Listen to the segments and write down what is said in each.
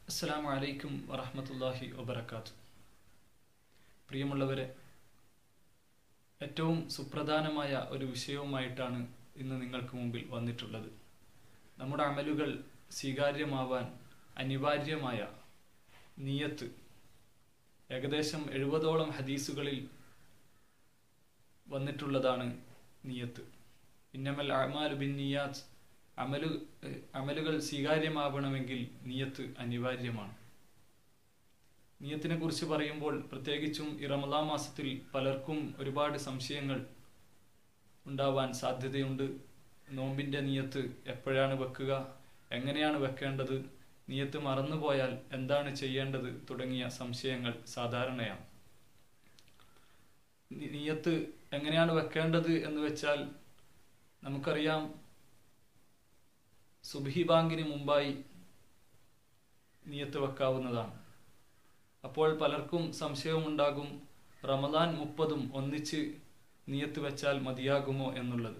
അസ്സലാമു അലൈക്കും വറഹ്മത്തുള്ളാഹി വബറകാതുഹു. പ്രിയമുള്ളവരെ, ഏറ്റവും സുപ്രധാനമായ ഒരു വിഷയവുമായിട്ടാണ് ഇന്ന് നിങ്ങൾക്ക് മുമ്പിൽ വന്നിട്ടുള്ളത്. നമ്മുടെ അമലുകൾ സ്വീകാര്യമാവാൻ അനിവാര്യമായ നിയത്ത്. ഏകദേശം 70ഓളം ഹദീസുകളിൽ വന്നിട്ടുള്ളതാണ് നിയത്ത്. ഇന്നമൽ അഅ്മാലു ബിന്നിയാത്ത്. അമലുകൾ സ്വീകാര്യമാവണമെങ്കിൽ നിയത്ത് അനിവാര്യമാണ്. നിയത്തിനെ കുറിച്ച് പറയുമ്പോൾ പ്രത്യേകിച്ചും ഈ റമദാൻ മാസത്തിൽ പലർക്കും ഒരുപാട് സംശയങ്ങൾ ഉണ്ടാവാൻ സാധ്യതയുണ്ട്. നോമ്പിന്റെ നിയത്ത് എപ്പോഴാണ് വെക്കുക, എങ്ങനെയാണ് വെക്കേണ്ടത്, നിയത്ത് മറന്നുപോയാൽ എന്താണ് ചെയ്യേണ്ടത് തുടങ്ങിയ സംശയങ്ങൾ സാധാരണയാണ്. നിയത്ത് എങ്ങനെയാണ് വെക്കേണ്ടത് എന്ന് വെച്ചാൽ, നമുക്കറിയാം, സുബ്ഹി ബാങ്കിന് മുമ്പായി നിയത്ത് വെക്കാവുന്നതാണ്. അപ്പോൾ പലർക്കും സംശയമുണ്ടാകും, റമദാൻ 30 ഒന്നിച്ച് നിയത്ത് വെച്ചാൽ മതിയാകുമോ എന്നുള്ളത്.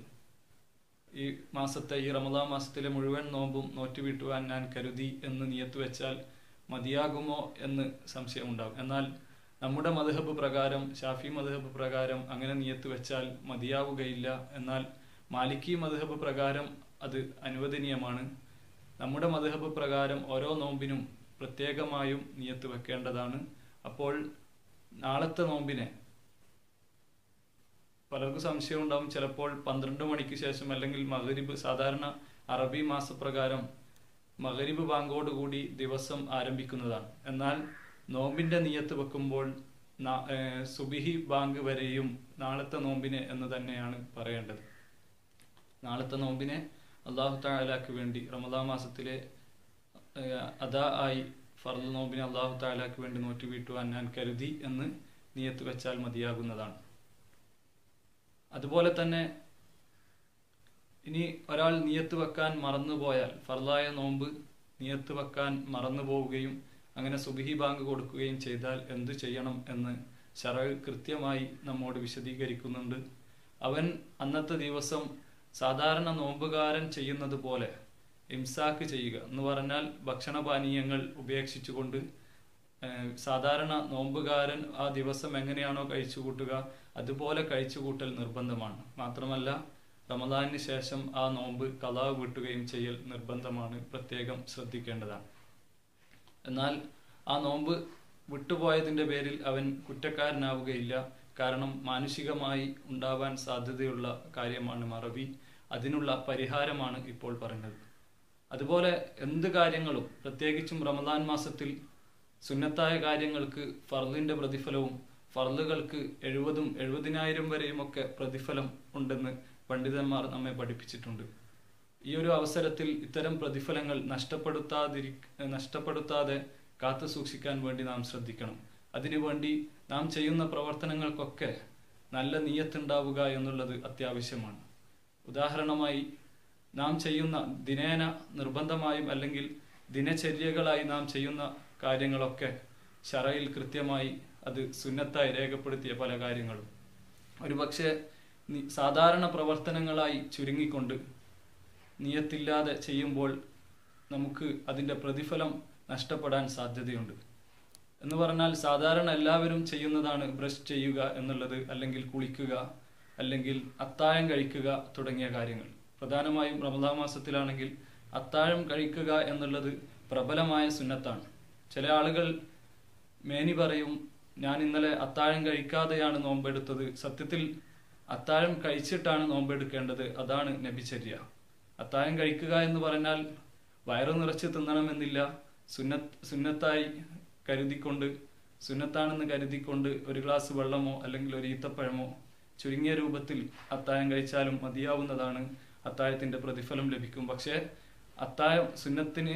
ഈ റമദാൻ മാസത്തിലെ മുഴുവൻ നോമ്പും നോറ്റുവീട്ടുവാൻ ഞാൻ കരുതി എന്ന് നിയത്ത് വെച്ചാൽ മതിയാകുമോ എന്ന് സംശയമുണ്ടാകും. എന്നാൽ നമ്മുടെ മദ്ഹബ് പ്രകാരം, ഷാഫി മദ്ഹബ് പ്രകാരം അങ്ങനെ നിയത്ത് വെച്ചാൽ മതിയാവുകയില്ല. എന്നാൽ മാലിക്കി മദ്ഹബ് പ്രകാരം അത് അനുവദനീയമാണ്. നമ്മുടെ മദ്ഹബ് പ്രകാരം ഓരോ നോമ്പിനും പ്രത്യേകമായും നിയത്ത് വെക്കേണ്ടതാണ്. അപ്പോൾ നാളത്തെ നോമ്പിനെ പലർക്കും സംശയം ഉണ്ടാവും, ചിലപ്പോൾ 12 മണിക്ക് ശേഷം അല്ലെങ്കിൽ മഗ്രിബ്, സാധാരണ അറബി മാസപ്രകാരം മഗ്രിബ് ബാങ്കോടുകൂടി ദിവസം ആരംഭിക്കുന്നതാണ്. എന്നാൽ നോമ്പിന്റെ നിയത്ത് വെക്കുമ്പോൾ സുബ്ഹി ബാങ്ക് വരെയും നാളത്തെ നോമ്പിനെ എന്ന് തന്നെയാണ് പറയേണ്ടത്. നാളത്തെ നോമ്പിനെ അല്ലാഹു തആലക്ക് വേണ്ടി, റമദാൻ മാസത്തിലെ അദാ ആയി ഫർദ് നോമ്പിനെ അല്ലാഹു തആലക്ക് വേണ്ടി നോറ്റുവീട്ടുവാൻ ഞാൻ കരുതി എന്ന് നിയത്ത് വെച്ചാൽ മതിയാകുന്നതാണ്. അതുപോലെ തന്നെ ഇനി ഒരാൾ നിയത്ത് വെക്കാൻ മറന്നുപോയാൽ, ഫർദായ നോമ്പ് നിയത്ത് വെക്കാൻ മറന്നു പോവുകയും അങ്ങനെ സുബ്ഹി ബാങ്ക് കൊടുക്കുകയും ചെയ്താൽ എന്തു ചെയ്യണം എന്ന് ശറഅ് കൃത്യമായി നമ്മോട് വിശദീകരിക്കുന്നുണ്ട്. അവൻ അന്നത്തെ ദിവസം സാധാരണ നോമ്പുകാരൻ ചെയ്യുന്നത് പോലെ ഇംസാക്ക് ചെയ്യുക എന്ന് പറഞ്ഞാൽ ഭക്ഷണപാനീയങ്ങൾ ഉപേക്ഷിച്ചുകൊണ്ട് സാധാരണ നോമ്പുകാരൻ ആ ദിവസം എങ്ങനെയാണോ കഴിച്ചുകൂട്ടുക അതുപോലെ കഴിച്ചുകൂട്ടൽ നിർബന്ധമാണ്. മാത്രമല്ല റമദാനിന് ശേഷം ആ നോമ്പ് ഖളാ വീട്ടുകയും ചെയ്യൽ നിർബന്ധമാണ്, പ്രത്യേകം ശ്രദ്ധിക്കേണ്ടതാണ്. എന്നാൽ ആ നോമ്പ് വിട്ടുപോയതിന്റെ പേരിൽ അവൻ കുറ്റക്കാരനാവുകയില്ല. കാരണം മാനുഷികമായി ഉണ്ടാവാൻ സാധ്യതയുള്ള കാര്യമാണ് മറവി. അതിനുള്ള പരിഹാരമാണ് ഇപ്പോൾ പറഞ്ഞത്. അതുപോലെ എന്ത് കാര്യങ്ങളും, പ്രത്യേകിച്ചും റമദാൻ മാസത്തിൽ സുന്നത്തായ കാര്യങ്ങൾക്ക് ഫർളിന്റെ പ്രതിഫലവും ഫർളുകൾക്ക് 70,000 വരെയും ഒക്കെ പ്രതിഫലം ഉണ്ടെന്ന് പണ്ഡിതന്മാർ നമ്മെ പഠിപ്പിച്ചിട്ടുണ്ട്. ഈ ഒരു അവസരത്തിൽ ഇത്തരം പ്രതിഫലങ്ങൾ നഷ്ടപ്പെടുത്താതെ കാത്തു സൂക്ഷിക്കാൻ വേണ്ടി നാം ശ്രദ്ധിക്കണം. അതിനുവേണ്ടി നാം ചെയ്യുന്ന പ്രവർത്തനങ്ങൾക്കൊക്കെ നല്ല നിയ്യത്തുണ്ടാവുക എന്നുള്ളത് അത്യാവശ്യമാണ്. ഉദാഹരണമായി, നാം ചെയ്യുന്ന ദിനേന നിർബന്ധമായും അല്ലെങ്കിൽ ദിനചര്യകളായി നാം ചെയ്യുന്ന കാര്യങ്ങളൊക്കെ ശറയിൽ കൃത്യമായി അത് സുന്നത്തായി രേഖപ്പെടുത്തിയ പല കാര്യങ്ങളും ഒരുപക്ഷെ സാധാരണ പ്രവർത്തനങ്ങളായി ചുരുങ്ങിക്കൊണ്ട് നിയത്തില്ലാതെ ചെയ്യുമ്പോൾ നമുക്ക് അതിൻ്റെ പ്രതിഫലം നഷ്ടപ്പെടാൻ സാധ്യതയുണ്ട്. എന്ന് പറഞ്ഞാൽ സാധാരണ എല്ലാവരും ചെയ്യുന്നതാണ് ബ്രഷ് ചെയ്യുക എന്നുള്ളത്, അല്ലെങ്കിൽ കുളിക്കുക, അല്ലെങ്കിൽ അത്താഴം കഴിക്കുക തുടങ്ങിയ കാര്യങ്ങൾ. പ്രധാനമായും റമദാൻ മാസത്തിലാണെങ്കിൽ അത്താഴം കഴിക്കുക എന്നുള്ളത് പ്രബലമായ സുന്നത്താണ്. ചില ആളുകൾ മേനി പറയും, ഞാൻ ഇന്നലെ അത്താഴം കഴിക്കാതെയാണ് നോമ്പെടുത്തത്, സത്യത്തിൽ അത്താഴം കഴിച്ചിട്ടാണ് നോമ്പെടുക്കേണ്ടത്, അതാണ് നബിചര്യ. അത്താഴം കഴിക്കുക എന്ന് പറഞ്ഞാൽ വയറു നിറച്ച് തിന്നണമെന്നില്ല. സുന്നത്തായി കരുതിക്കൊണ്ട്, സുന്നത്താണെന്ന് കരുതിക്കൊണ്ട് ഒരു ഗ്ലാസ് വെള്ളമോ അല്ലെങ്കിൽ ഒരു ഈത്തപ്പഴമോ ചുരുങ്ങിയ രൂപത്തിൽ അത്താഴം കഴിച്ചാലും മതിയാവുന്നതാണ്. അത്താഴത്തിന്റെ പ്രതിഫലം ലഭിക്കും. പക്ഷേ അത്താഴം സുന്നത്തിന്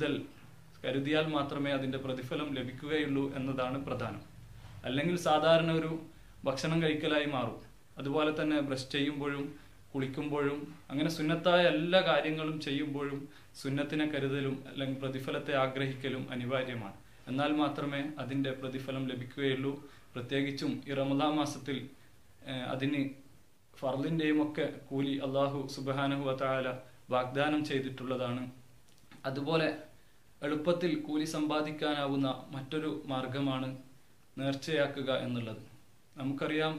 കരുതിയാൽ മാത്രമേ അതിന്റെ പ്രതിഫലം ലഭിക്കുകയുള്ളൂ എന്നതാണ് പ്രധാനം. അല്ലെങ്കിൽ സാധാരണ ഒരു ഭക്ഷണം കഴിക്കലായി മാറും. അതുപോലെ തന്നെ ബ്രഷ് ചെയ്യുമ്പോഴും കുളിക്കുമ്പോഴും അങ്ങനെ സുന്നത്തായ എല്ലാ കാര്യങ്ങളും ചെയ്യുമ്പോഴും സുന്നത്തിനെ കരുതലും അല്ലെങ്കിൽ പ്രതിഫലത്തെ ആഗ്രഹിക്കലും അനിവാര്യമാണ്. എന്നാൽ മാത്രമേ അതിന്റെ പ്രതിഫലം ലഭിക്കുകയുള്ളൂ. പ്രത്യേകിച്ചും ഈ റമദാൻ മാസത്തിൽ അതിന് ഫർളിന്റെയും ഒക്കെ കൂലി അല്ലാഹു സുബ്ഹാനഹു വ തആല വാഗ്ദാനം ചെയ്തിട്ടുള്ളതാണ്. അതുപോലെ എളുപ്പത്തിൽ കൂലി സമ്പാദിക്കാനാവുന്ന മറ്റൊരു മാർഗമാണ് നേർച്ചയാക്കുക എന്നുള്ളത്. നമുക്കറിയാം,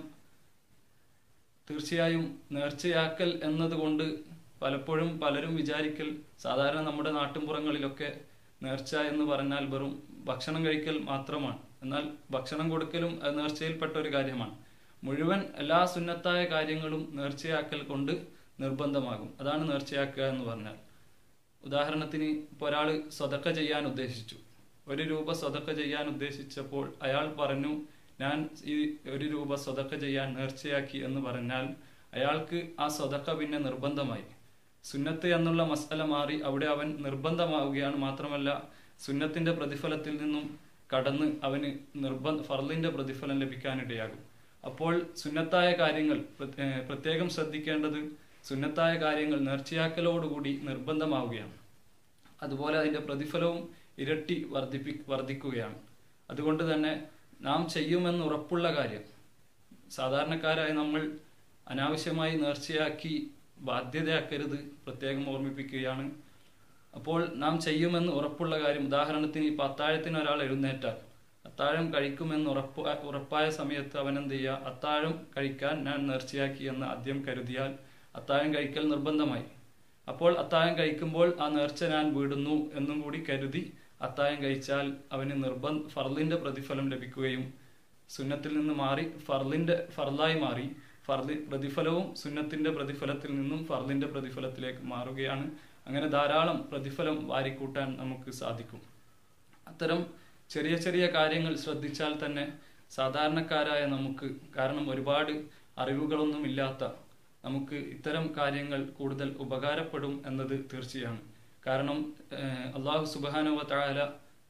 തീർച്ചയായും നേർച്ചയാക്കൽ എന്നതുകൊണ്ട് പലപ്പോഴും പലരും വിചാരിക്കൽ, സാധാരണ നമ്മുടെ നാട്ടിൻപുറങ്ങളിലൊക്കെ നേർച്ച എന്ന് പറഞ്ഞാൽ വെറും ഭക്ഷണം കഴിക്കൽ മാത്രമാണ്. എന്നാൽ ഭക്ഷണം കൊടുക്കലും നേർച്ചയിൽപ്പെട്ട ഒരു കാര്യമാണ്. മുഴുവൻ എല്ലാ സുന്നത്തായ കാര്യങ്ങളും നേർച്ചയാക്കൽ കൊണ്ട് നിർബന്ധമാകും. അതാണ് നേർച്ചയാക്കുക എന്ന് പറഞ്ഞാൽ. ഉദാഹരണത്തിന്, ഇപ്പോൾ ഒരാൾ സ്വതക്ക ചെയ്യാൻ ഉദ്ദേശിച്ചു. 1 രൂപ സ്വതക്ക ചെയ്യാൻ ഉദ്ദേശിച്ചപ്പോൾ അയാൾ പറഞ്ഞു, ഞാൻ ഈ 1 രൂപ സ്വതക്ക ചെയ്യാൻ നേർച്ചയാക്കി എന്ന് പറഞ്ഞാൽ അയാൾക്ക് ആ സ്വതക്ക പിന്നെ നിർബന്ധമായി. സുന്നത്ത് എന്നുള്ള മസ്അല മാറി അവിടെ അവൻ നിർബന്ധമാവുകയാണ്. മാത്രമല്ല, സുന്നത്തിന്റെ പ്രതിഫലത്തിൽ നിന്നും കടന്ന് അവന് ഫർളിന്റെ പ്രതിഫലം ലഭിക്കാനിടയാകും. അപ്പോൾ സുന്നത്തായ കാര്യങ്ങൾ പ്രത്യേകം ശ്രദ്ധിക്കേണ്ടത്, സുന്നത്തായ കാര്യങ്ങൾ നേർച്ചയാക്കലോടുകൂടി നിർബന്ധമാവുകയാണ്. അതുപോലെ അതിന്റെ പ്രതിഫലവും ഇരട്ടി വർദ്ധിക്കുകയാണ്. അതുകൊണ്ട് തന്നെ നാം ചെയ്യുമെന്ന് ഉറപ്പുള്ള കാര്യം, സാധാരണക്കാരായ നമ്മൾ അനാവശ്യമായി നേർച്ചയാക്കി ബാധ്യതയാക്കരുത്, പ്രത്യേകം ഓർമ്മിപ്പിക്കുകയാണ്. അപ്പോൾ നാം ചെയ്യുമെന്ന് ഉറപ്പുള്ള കാര്യം, ഉദാഹരണത്തിന് ഇപ്പോൾ അത്താഴത്തിന് ഒരാൾ എഴുന്നേറ്റാൽ അത്താഴം കഴിക്കുമെന്ന് ഉറപ്പായ സമയത്ത് അവൻ എന്ത് ചെയ്യുക, അത്താഴം കഴിക്കാൻ ഞാൻ നേർച്ചയാക്കി എന്ന് ആദ്യം കരുതിയാൽ അത്താഴം കഴിക്കൽ നിർബന്ധമായി. അപ്പോൾ അത്താഴം കഴിക്കുമ്പോൾ ആ നേർച്ച ഞാൻ വിടുന്നു എന്നും കൂടി കരുതി അത്താഴം കഴിച്ചാൽ അവന് ഫർളിന്റെ പ്രതിഫലം ലഭിക്കുകയും സുന്നത്തിൽ നിന്ന് മാറി ഫർളായി മാറി പ്രതിഫലവും സുന്നത്തിന്റെ പ്രതിഫലത്തിൽ നിന്നും ഫർളിന്റെ പ്രതിഫലത്തിലേക്ക് മാറുകയാണ്. അങ്ങനെ ധാരാളം പ്രതിഫലം വാരിക്കൂട്ടാൻ നമുക്ക് സാധിക്കും. അത്തരം ചെറിയ ചെറിയ കാര്യങ്ങൾ ശ്രദ്ധിച്ചാൽ തന്നെ സാധാരണക്കാരായ നമുക്ക്, കാരണം ഒരുപാട് അറിവുകളൊന്നുമില്ലാത്ത നമുക്ക് ഇത്തരം കാര്യങ്ങൾ കൂടുതൽ ഉപകാരപ്പെടും എന്നത് തീർച്ചയാണ്. കാരണം അള്ളാഹു സുബ്ഹാനഹു വ തആല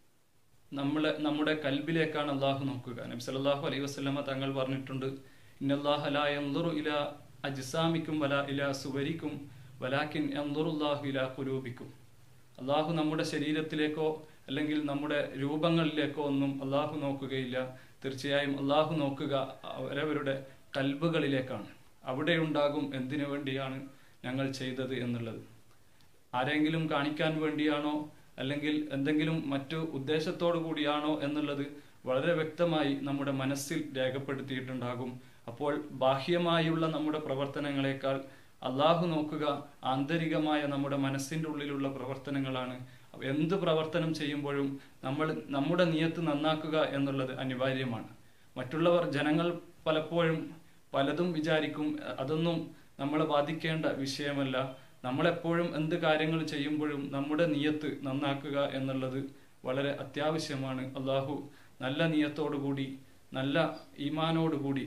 നമ്മുടെ കൽബിലേക്കാണ് അള്ളാഹു നോക്കുക. നബി സല്ലല്ലാഹു അലൈഹി വസല്ലമ തങ്ങൾ പറഞ്ഞിട്ടുണ്ട്, ഇന്നല്ലാഹ ലാ യൻദുറു ഇലാ അജ്സാമിക്കും വലാ ഇലാ സുവരിക്കും വലാകിൻ യൻദുറുല്ലാഹു ഇലാ ഖുലൂബിക്കും. അള്ളാഹു നമ്മുടെ ശരീരത്തിലേക്കോ അല്ലെങ്കിൽ നമ്മുടെ രൂപങ്ങളിലേക്കോ ഒന്നും അള്ളാഹു നോക്കുകയില്ല. തീർച്ചയായും അള്ളാഹു നോക്കുക അവരവരുടെ കൽബുകളിലേക്കാണ്. അവിടെ ഉണ്ടാകും എന്തിനു വേണ്ടിയാണ് ഞങ്ങൾ ചെയ്തത് എന്നുള്ളത്. ആരെങ്കിലും കാണിക്കാൻ വേണ്ടിയാണോ അല്ലെങ്കിൽ എന്തെങ്കിലും മറ്റു ഉദ്ദേശത്തോടു കൂടിയാണോ എന്നുള്ളത് വളരെ വ്യക്തമായി നമ്മുടെ മനസ്സിൽ രേഖപ്പെടുത്തിയിട്ടുണ്ടാകും. അപ്പോൾ ബാഹ്യമായുള്ള നമ്മുടെ പ്രവർത്തനങ്ങളെക്കാൾ അള്ളാഹു നോക്കുക ആന്തരികമായ നമ്മുടെ മനസ്സിന്റെ ഉള്ളിലുള്ള പ്രവർത്തനങ്ങളാണ്. എന്ത് പ്രവർത്തനം ചെയ്യുമ്പോഴും നമ്മുടെ നിയത്ത് നന്നാക്കുക എന്നുള്ളത് അനിവാര്യമാണ്. ജനങ്ങൾ പലപ്പോഴും പലതും വിചാരിക്കും, അതൊന്നും നമ്മളെ ബാധിക്കേണ്ട വിഷയമല്ല. നമ്മളെപ്പോഴും എന്ത് കാര്യങ്ങൾ ചെയ്യുമ്പോഴും നമ്മുടെ നിയത്ത് നന്നാക്കുക എന്നുള്ളത് വളരെ അത്യാവശ്യമാണ്. അള്ളാഹു നല്ല നിയത്തോടുകൂടി നല്ല ഈമാനോടുകൂടി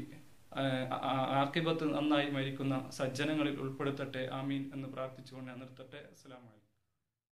ആഖിബത്ത് നന്നായി മരിക്കുന്ന സജ്ജനങ്ങളിൽ ഉൾപ്പെടുത്തട്ടെ. ആമീൻ എന്ന് പ്രാർത്ഥിച്ചുകൊണ്ട് ഞാൻ നിർത്തട്ടെ. അസ്സലാമു അലൈക്കും.